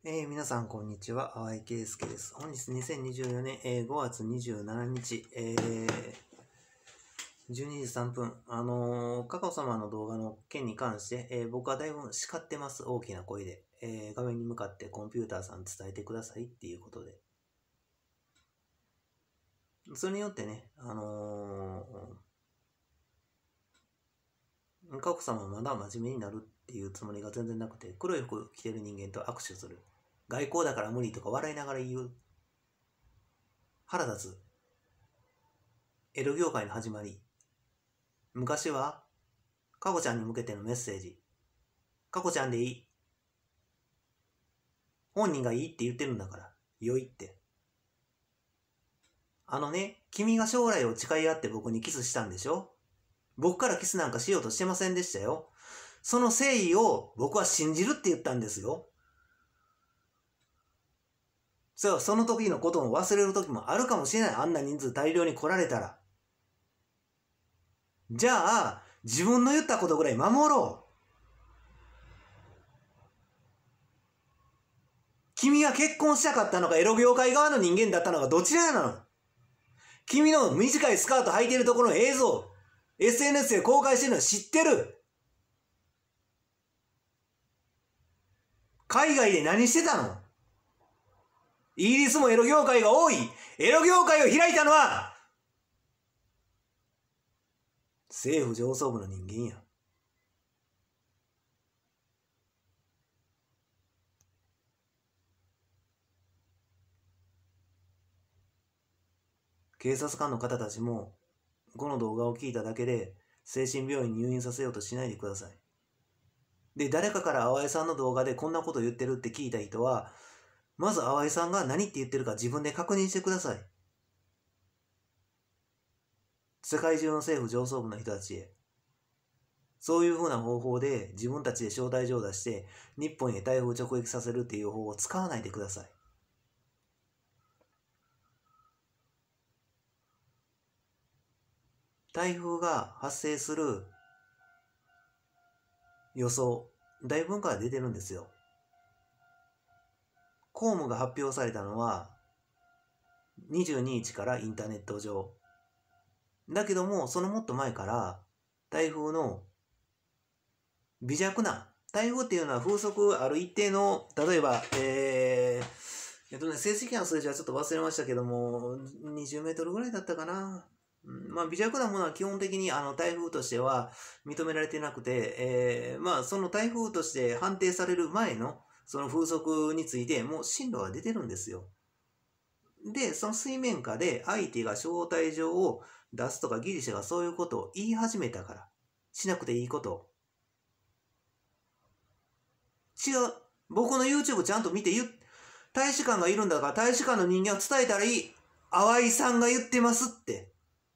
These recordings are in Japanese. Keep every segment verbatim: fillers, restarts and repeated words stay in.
えー、皆さん、こんにちは。淡井圭介です。本日にせんにじゅうよねん、えー、ごがつにじゅうしちにち、えー、じゅうにじさんぷん、あのー、カカオ様の動画の件に関して、えー、僕はだいぶ叱ってます。大きな声で。えー、画面に向かってコンピューターさん伝えてくださいっていうことで。それによってね、あのー、カカオ様はまだ真面目になるっていうつもりが全然なくて、黒い服着てる人間と握手する。外交だから無理とか笑いながら言う。腹立つ。エロ業界の始まり。昔は、カコちゃんに向けてのメッセージ。カコちゃんでいい。本人がいいって言ってるんだから、良いって。あのね、君が将来を誓い合って僕にキスしたんでしょ？僕からキスなんかしようとしてませんでしたよ。その誠意を僕は信じるって言ったんですよ。そう、その時のことを忘れる時もあるかもしれない。あんな人数大量に来られたら。じゃあ、自分の言ったことぐらい守ろう。君が結婚したかったのかエロ業界側の人間だったのかどちらなの？君の短いスカート履いてるところの映像、エスエヌエス で公開してるの知ってる？海外で何してたの？イギリスもエロ業界が多い。エロ業界を開いたのは政府上層部の人間や。警察官の方たちもこの動画を聞いただけで精神病院に入院させようとしないでください。で、誰かから淡井さんの動画でこんなこと言ってるって聞いた人は、まず淡井さんが何って言ってるか自分で確認してください。世界中の政府上層部の人たちへ。そういうふうな方法で自分たちで招待状を出して日本へ台風直撃させるっていう方法を使わないでください。台風が発生する予想、だいぶんから出てるんですよ。公務が発表されたのはにじゅうににちからインターネット上。だけども、そのもっと前から台風の微弱な、台風っていうのは風速ある一定の、例えば、えー、えっとね、正式な数字はちょっと忘れましたけども、にじゅうメートルぐらいだったかな。まあ、微弱なものは基本的にあの台風としては認められてなくて、えー、まあ、その台風として判定される前のその風速についてもう進路が出てるんですよ。で、その水面下で相手が招待状を出すとかギリシャがそういうことを言い始めたから、しなくていいことを。違う。僕の YouTube ちゃんと見て言う。大使館がいるんだから大使館の人間を伝えたらいい。淡井さんが言ってますって。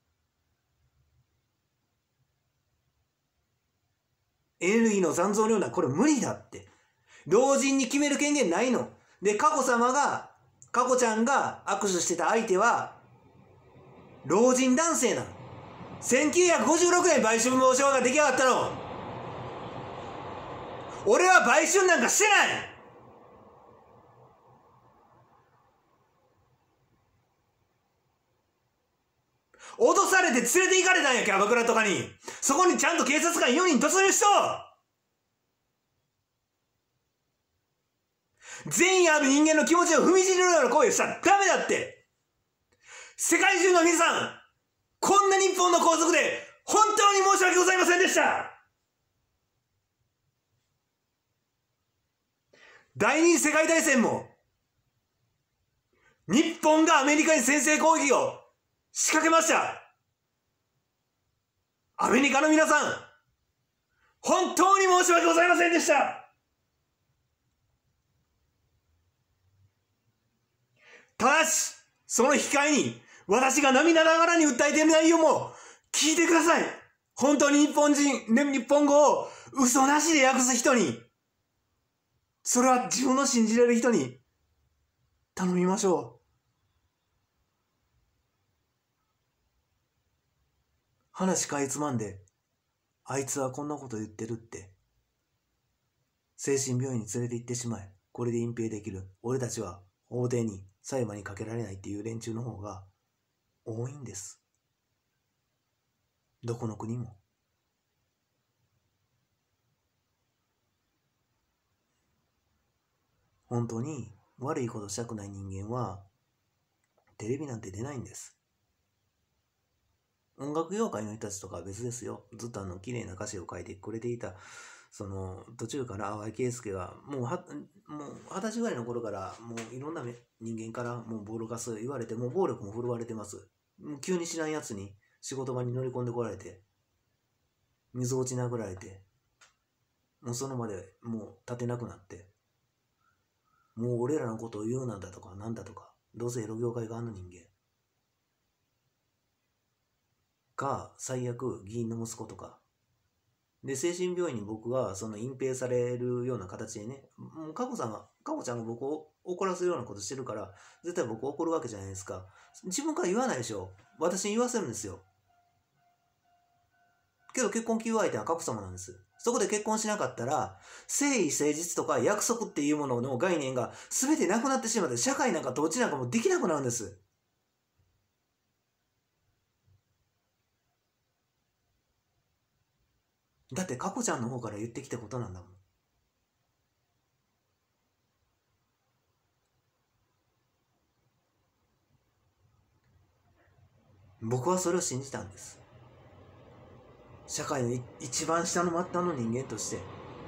エネルギーの残存量なこれ無理だって。老人に決める権限ないの。で、佳子様が、佳子ちゃんが握手してた相手は、老人男性なの。せんきゅうひゃくごじゅうろくねん売春防止法が出来上がったの。俺は売春なんかしてない。脅されて連れて行かれたんや、キャバクラとかに。そこにちゃんと警察官よにん突入しと善意ある人間の気持ちを踏みにじるような行為をしたらダメだって。世界中の皆さん、こんな日本の皇族で本当に申し訳ございませんでした。第二次世界大戦も日本がアメリカに先制攻撃を仕掛けました。アメリカの皆さん、本当に申し訳ございませんでした。ただし、その引き換えに、私が涙ながらに訴えている内容も聞いてください。本当に日本人、ね、日本語を嘘なしで訳す人に、それは自分の信じられる人に頼みましょう。話かいつまんで、あいつはこんなこと言ってるって、精神病院に連れて行ってしまえ。 これで隠蔽できる。俺たちは法廷に裁判にかけられないっていう連中の方が多いんです。どこの国も。本当に悪いことしたくない人間はテレビなんて出ないんです。音楽業界の人たちとかは別ですよ。ずっとあの綺麗な歌詞を書いてくれていた、その途中から淡井圭介がもうはもう二十歳ぐらいの頃からもういろんな人間からもう暴力化する言われて、もう暴力も振るわれてます。もう急に知らんやつに仕事場に乗り込んでこられて、水落ち殴られて、もうその場でもう立てなくなって、もう俺らのことを言うなんだとかなんだとか、どうせエロ業界側の人間か、最悪議員の息子とかで、精神病院に僕がその隠蔽されるような形でね、もう佳子さんが佳子ちゃんが僕を怒らせるようなことしてるから、絶対僕怒るわけじゃないですか。自分から言わないでしょ。私に言わせるんですよ。けど結婚求愛相手は佳子様なんです。そこで結婚しなかったら、誠意誠実とか約束っていうものの概念が全てなくなってしまって、社会なんか統治なんかもできなくなるんです。だって佳子ちゃんの方から言ってきたことなんだもん。僕はそれを信じたんです。社会の一番下の末端の人間として。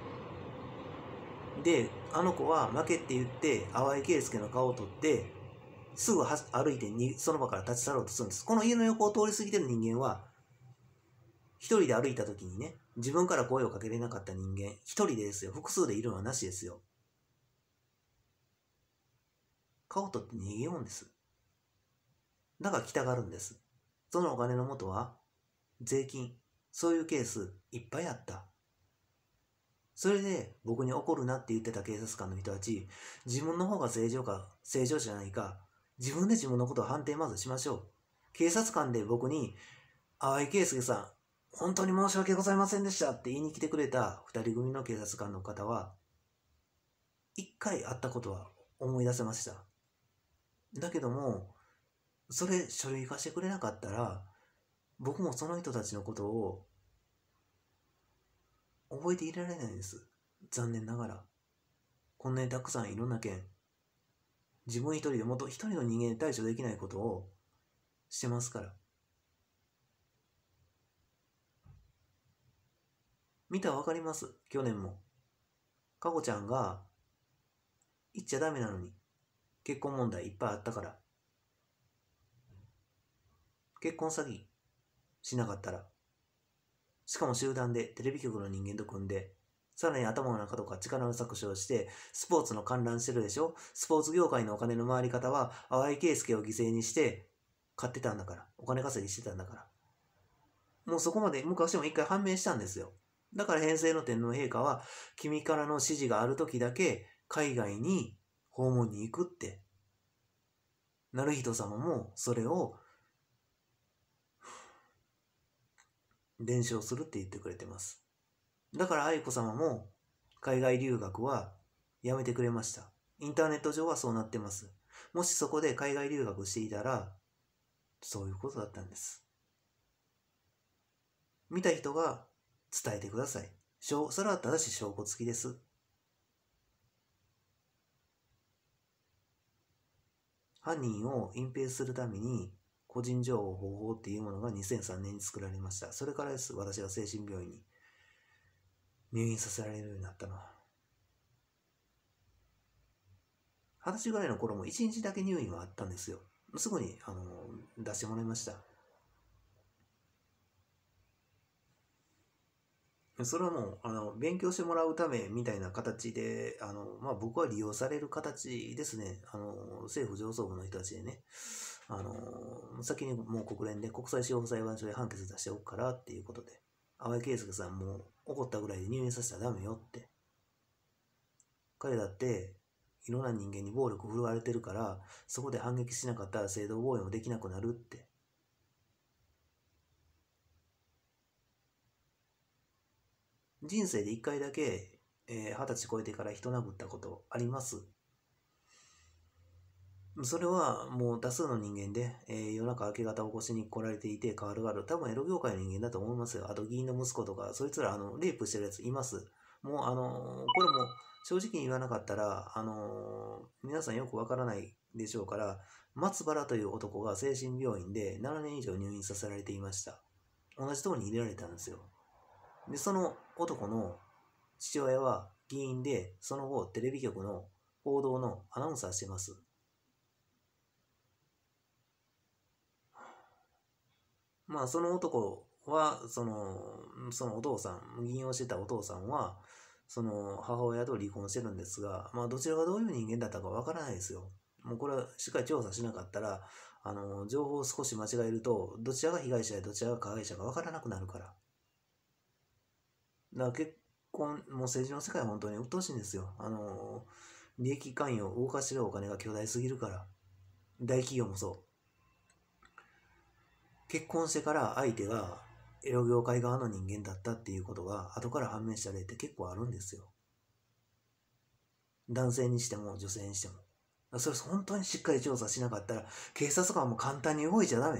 で、あの子は負けって言って淡井圭介の顔を取ってすぐ歩いてにその場から立ち去ろうとするんです。この家の横を通り過ぎてる人間は一人で歩いた時にね、自分から声をかけれなかった人間、一人でですよ。複数でいるのはなしですよ。顔を取って逃げようんです。だから来たがるんです。そのお金の元は税金。そういうケースいっぱいあった。それで僕に怒るなって言ってた警察官の人たち、自分の方が正常か正常じゃないか、自分で自分のことを判定まずしましょう。警察官で僕に淡井圭介さん本当に申し訳ございませんでしたって言いに来てくれた二人組の警察官の方は一回会ったことは思い出せました。だけどもそれ書類化してくれなかったら僕もその人たちのことを覚えていられないんです。残念ながら。こんなにたくさんいろんな件、自分一人でもっと一人の人間に対処できないことをしてますから。見たらわかります。去年も。かこちゃんが言っちゃダメなのに結婚問題いっぱいあったから。結婚詐欺しなかったら。しかも集団でテレビ局の人間と組んで、さらに頭の中とか力の搾取をして、スポーツの観覧してるでしょ。スポーツ業界のお金の回り方は、淡井圭介を犠牲にして、買ってたんだから。お金稼ぎしてたんだから。もうそこまで昔も一回判明したんですよ。だから平成の天皇陛下は、君からの指示がある時だけ、海外に訪問に行くって。成人様もそれを、伝承するって言ってくれてます。だから愛子様も海外留学はやめてくれました。インターネット上はそうなってます。もしそこで海外留学していたらそういうことだったんです。見た人が伝えてください。それは正しい証拠付きです。犯人を隠蔽するために個人情報保護法っていうものがにせんさんねんに作られました。それからです。私が精神病院に入院させられるようになったのは。二十歳ぐらいの頃も一日だけ入院はあったんですよ。すぐにあの出してもらいました。それはもうあの勉強してもらうためみたいな形で、あの、まあ、僕は利用される形ですね。あの政府上層部の人たちでね、あの先にもう国連で国際司法裁判所で判決出しておくからっていうことで、淡井圭介さんも怒ったぐらいで入院させたらダメよって。彼だっていろんな人間に暴力振るわれてるから、そこで反撃しなかったら正当防衛もできなくなるって。人生で一回だけえー、はたち超えてから人殴ったことあります。それはもう多数の人間で、えー、夜中明け方起こしに来られていて変わるがある。多分エロ業界の人間だと思いますよ。あと議員の息子とか、そいつらあのレイプしてるやついます。もうあのーこれも正直に言わなかったら、あのー皆さんよくわからないでしょうから、松原という男が精神病院でななねん以上入院させられていました。同じところに入れられたんですよ。で、その男の父親は議員で、その後テレビ局の報道のアナウンサーしてます。まあ、その男は、その、そのお父さん、議員をしてたお父さんは、その母親と離婚してるんですが、まあ、どちらがどういう人間だったかわからないですよ。もうこれはしっかり調査しなかったら、あの、情報を少し間違えると、どちらが被害者でどちらが加害者かわからなくなるから。だから結婚、もう政治の世界は本当に鬱陶しいんですよ。あの、利益関与を動かしてるお金が巨大すぎるから。大企業もそう。結婚してから相手がエロ業界側の人間だったっていうことが後から判明した例って結構あるんですよ。男性にしても女性にしても。それ本当にしっかり調査しなかったら警察官も簡単に動いちゃダメ。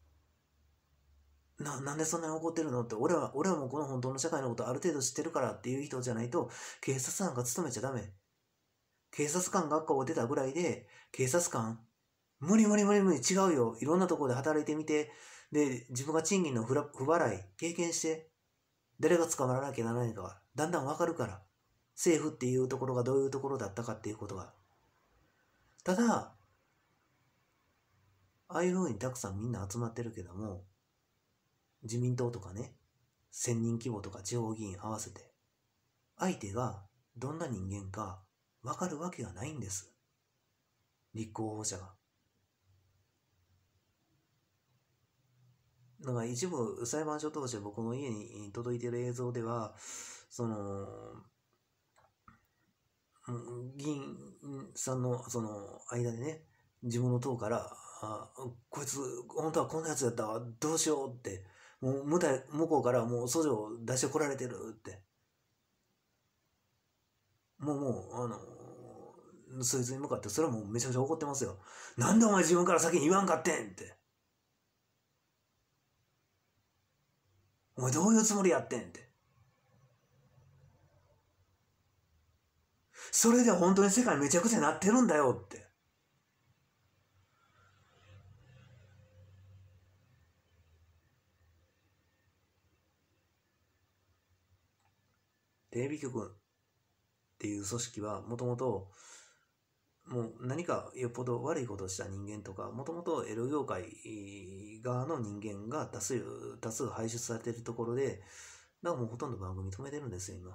な、なんでそんなに怒ってるのって、俺は、俺はもうこの本当の社会のことある程度知ってるからっていう人じゃないと警察なんか務めちゃダメ。警察官学校を出たぐらいで警察官無理無理無理無理違うよ。いろんなところで働いてみて、で、自分が賃金の不払い経験して、誰が捕まらなきゃならないかがだんだんわかるから。政府っていうところがどういうところだったかっていうことが。ただ、ああいう風にたくさんみんな集まってるけども、自民党とかね、せんにん規模とか地方議員合わせて、相手がどんな人間かわかるわけがないんです。立候補者が。だから一部裁判所通して僕の家に届いている映像では、その、議員さんのその間でね、自分の党から、あこいつ本当はこんなやつやったわ、どうしようって、もう向こうからもう訴状を出してこられてるって。もうもう、あの、そいつに向かってそれはもうめちゃくちゃ怒ってますよ。なんでお前自分から先に言わんかってんって。お前どういうつもりやってんって。それで本当に世界めちゃくちゃなってるんだよって。テレビ局っていう組織はもともともう何かよっぽど悪いことをした人間とか、もともとエロ業界側の人間が多数多数輩出されているところで、だからもうほとんど番組止めてるんですよ今。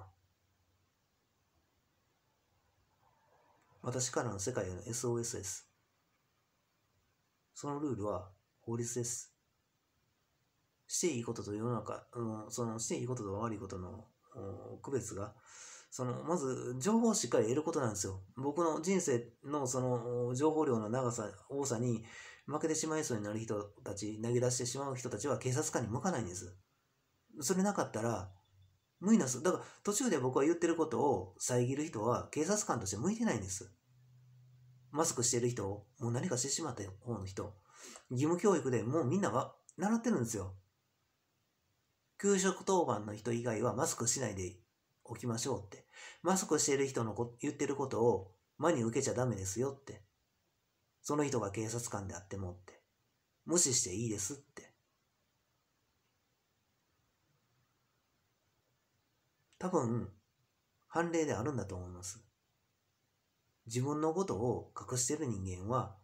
私からの世界への エスオーエス です。そのルールは法律です。していいことと世の中、そのしていいことと悪いことの区別が、そのまず情報をしっかり得ることなんですよ。僕の人生のその情報量の長さ、多さに負けてしまいそうになる人たち、投げ出してしまう人たちは警察官に向かないんです。それなかったら無理なんです。だから途中で僕は言ってることを遮る人は警察官として向いてないんです。マスクしてる人をもう何かしてしまった方の人、義務教育でもうみんなは習ってるんですよ。給食当番の人以外はマスクしないでおきましょうって。マスクしてる人のこ言ってることを真に受けちゃダメですよって。その人が警察官であってもって。無視していいですって。多分、判例であるんだと思います。自分のことを隠してる人間は、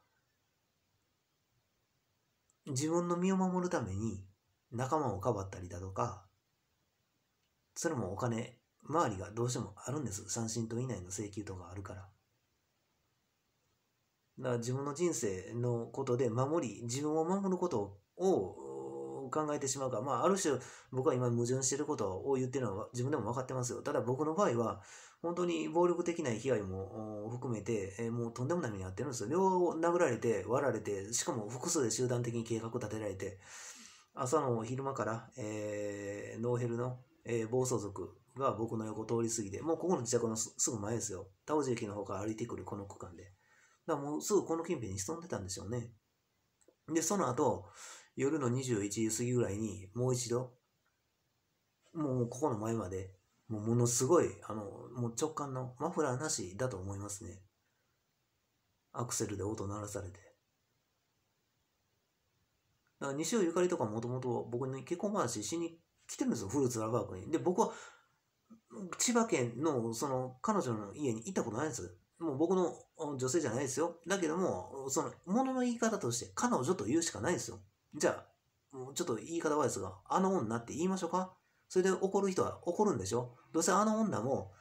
自分の身を守るために仲間をかばったりだとか、それもお金、周りがどうしてもあるんです。三振と以内の請求とかあるから。だから自分の人生のことで守り、自分を守ることを考えてしまうから、まあ、ある種僕は今矛盾していることを言ってるのは自分でも分かってますよ。ただ僕の場合は、本当に暴力的な被害も含めて、えー、もうとんでもない目に遭ってるんですよ。両を殴られて、割られて、しかも複数で集団的に計画立てられて、朝の昼間から、えー、ノーヘルの、えー、暴走族が僕の横通り過ぎて、もうここの自宅のすすぐ前ですよ。田尾路駅の方から歩いてくるこの区間で。だからもうすぐこの近辺に潜んでたんでしょうね。で、その後、夜のにじゅういちじ過ぎぐらいにもう一度、もうここの前まで、もうものすごい、あの、もう直感のマフラーなしだと思いますね。アクセルで音鳴らされて。だから西尾ゆかりとかもともと僕に結婚話しに来てるんですよ、フルーツラバークに。で、僕は千葉県のその彼女の家に行ったことないんです。もう僕の女性じゃないですよ。だけども、その物の言い方として彼女と言うしかないんですよ。じゃあ、もうちょっと言い方悪いですが、あの女って言いましょうか。それで怒る人は怒るんでしょ。どうせあの女も